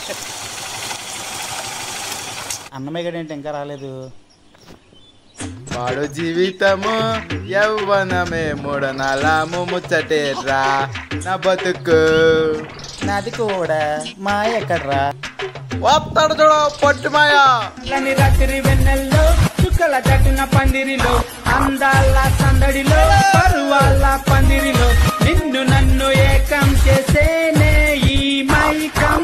అన్నమయ్య గడి ఏంటి ఇంకా రాలేదు? వాడు జీవితము యవ్వనమే మూడనాలము ముచ్చటేర్రా నా బతుకు. నాది కూడా మాయ ఎక్కడ్రా? వస్తాడు చూడ పొట్టు మాయా. రాత్రి వెన్నెల్లో చుక్కల తట్టిన పందిరిలో అందాల సందడిలో పరువాల పందిరిలో నిన్ను నన్ను ఏకం చేసేనే ఈ మైకం.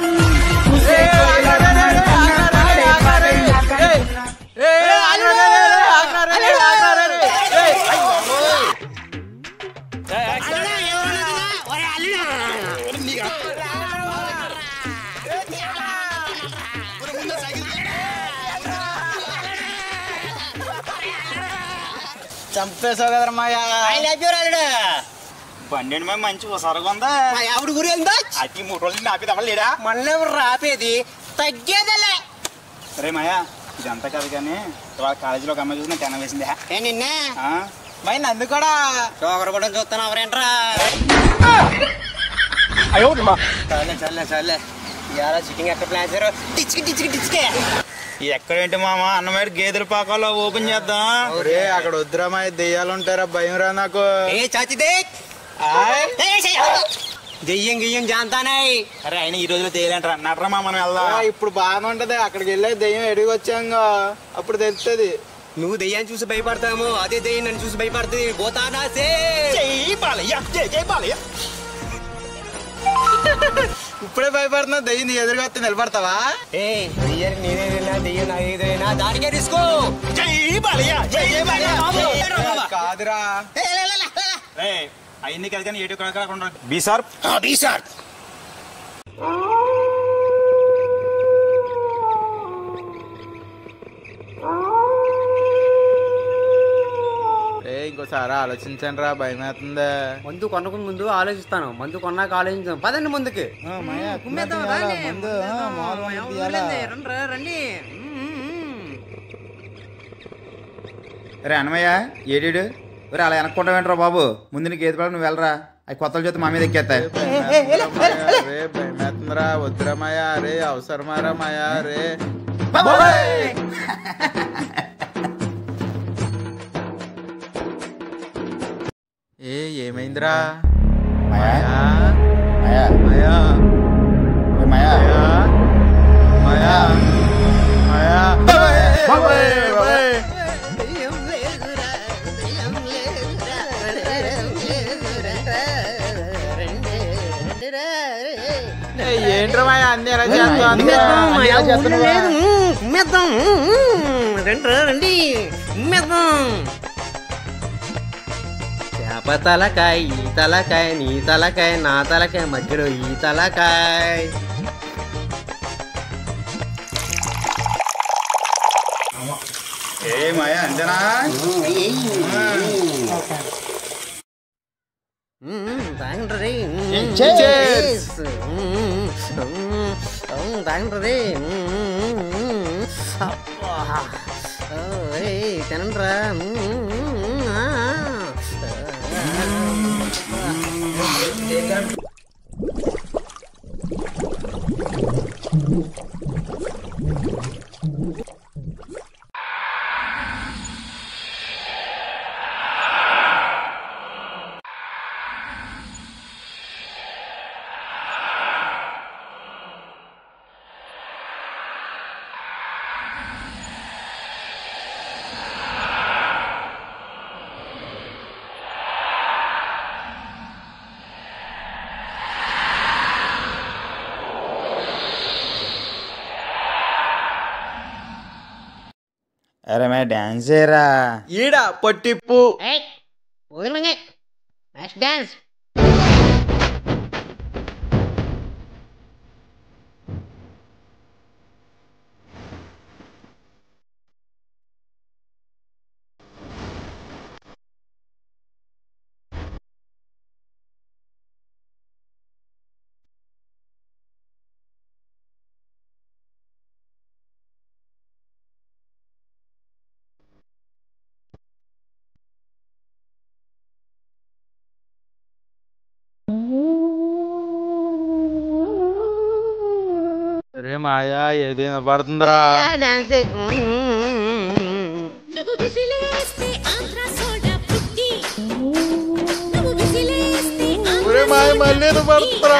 చంపేసావు కదరా మాయా. బండి మేము మంచి సరగా ఉందా? ఆవిడ గురి అతి 3 రోజులు ఆపేది అవ్వలేడా? మళ్ళీ రాపేది తగ్గేదలే. సరే మాయా, ఇదంతా కాదు కానీ వాళ్ళ కాలేజీలో ఒక అమ్మాయి చూసి నాకు అన్నం వేసింది. నిన్నే మరి నందు కూడా చోకరపడం చూస్తాను ఎవరేంట్రా? చల్లే ఇవాళ చికెన్ ఎక్కడ ప్లాన్ చేశారు? టిచ్కి ఎక్కడేంటి మామ, అన్నమయ్య గేదెల పాకాలో ఓపెన్ చేద్దాం. అక్కడ వద్దురా మాయ, దెయ్యాలు ఉంటారా, భయం రా నాకు. దెయ్యం గియ్యం జాంతానే. అరే ఆయన ఈ రోజులో తేలేంటారా అన్నట్రా మా, మనం వెళ్దాం. ఇప్పుడు బాగానే ఉంటది. అక్కడికి వెళ్ళే దెయ్యం ఎడిగి వచ్చాంగా అప్పుడు తెలుస్తుంది. నువ్వు దెయ్యాన్ని చూసి భయపడతాము, అదే దెయ్యం నన్ను చూసి భయపడుతుంది. పోతానా ఇప్పుడే భయపడుతున్నా, దెయ్యం నీ ఎదురుగా వస్తే నిలబడతావా? దెయ్యం ఏదైనా దానికే తీసుకో. కాదురా అయింది కదా కానీ ఏడు కాకుండా బీసార్ ఇంకోసారి ఆలోచించండి రా, భయం అవుతుందా. మందు కొనకు ముందు ఆలోచిస్తాను, మందు కొన్నాక ఆలోచించాను. పదండి ముందుకి. రండి. రే అన్నమయ్య ఏడేడు రే అలా వెనక్కుంటావేంట్రా బాబు, ముందు నీకు ఏది పడ నువ్వు వెళ్ళరా, అవి కొత్తల చేతి మా మీద ఎక్కేస్తాయి. రే భయం అవుతుందిరా, వద్దురా మాయా. రే అవసరమారా మాయా. రే ఏమైందిరా మాయా? మాయా మాయా మాయా మాయా మాయా ఏంట్రా మాయా అన్ని ఎలా రండి. చేప తలకాయ, ఈ తలకాయ, నీ తలకాయ, నా తలకాయ, మధ్యలో ఈ తలకాయ. ఏ మాయా అంతేనా? తాగండి తినండిరా. అరే మే డాన్స్ చేయరా. ఈడ పొట్టిప్పు డాన్స్. అరే మాయా ఏది వినపడుతుందిరా? ఒరే మాయ మళ్ళీ వినపడుతుందిరా?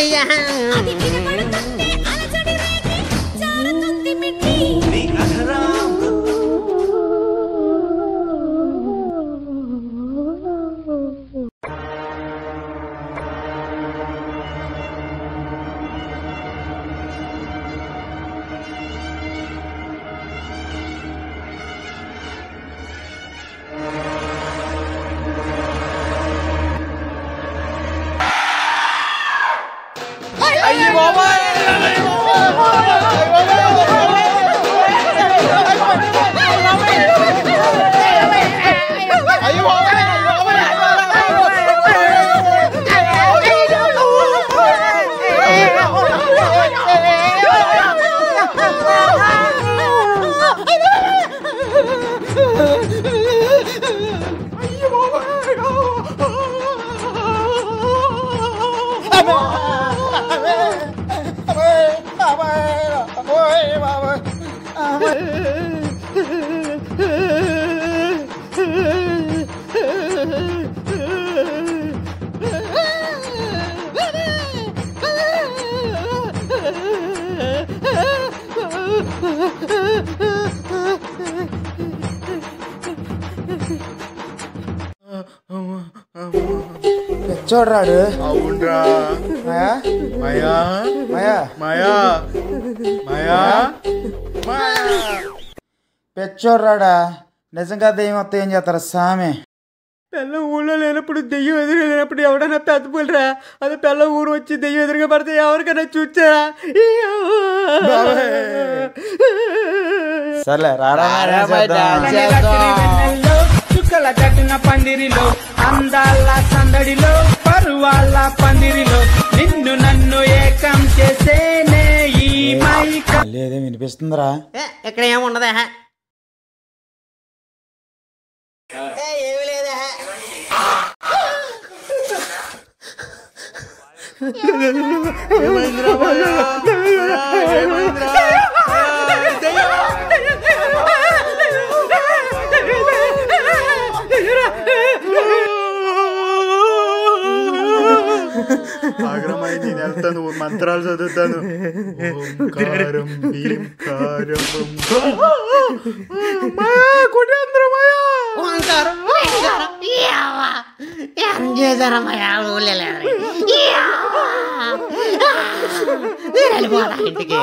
చూడరాడు. అవునరా మాయా మాయా మాయా మాయా మాయా మాయా పెచ్చోడ్రాడా. నిజంగా దెయ్యం వస్తే ఏం చేస్తారు సామె? పిల్ల ఊళ్ళో లేనప్పుడు దెయ్యం ఎదురు లేనప్పుడు ఎవడన్నా పెద్ద పులిరా అది పిల్ల ఊరు వచ్చి దెయ్యం ఎదురుగా పడితే ఎవరికైనా చూచారా? సర్లే రారా చుక్కల జట్టున పందిరిలో అందాల సందడిలో పరువాల పందిరిలో నిన్ను నన్ను ఏకం చేసేనే ఈ మైక. లేదే వినిపిస్తుందిరా? ఇక్కడ ఏముండదా? ఏమి లేదా? ఆగ్రమై నేను వెళ్తాను, మంత్రాలు చదువుతాను. ఓంకారం భీంకారం ఏం చేశారమ్మా ఊళ్ళో? వెళ్ళిపోతా ఇంటికి.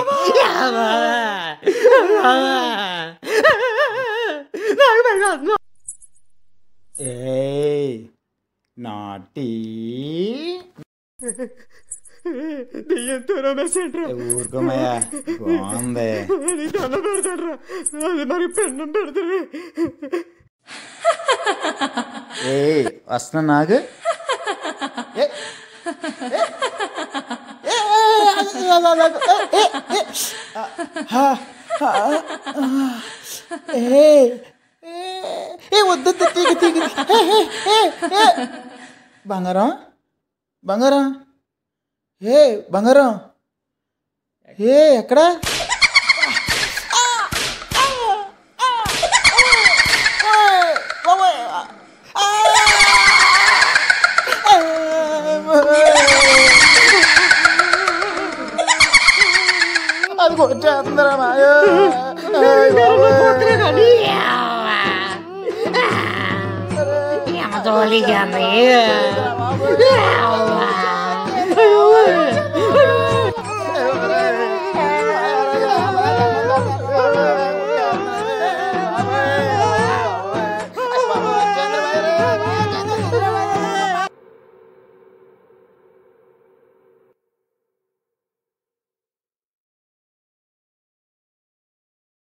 ఏయ్ నాటి ఊరుకోమయ్యా, బాగుంది. అది మరి పెన్నం పెడతాడు. ఏయ్ వస్తున్నా నాకు. వద్దు తీగి తీగి. బంగారం బంగారం బంగారం ఎక్కడా? అది కొట్టేస్తుందరా మాయా. జోలిగా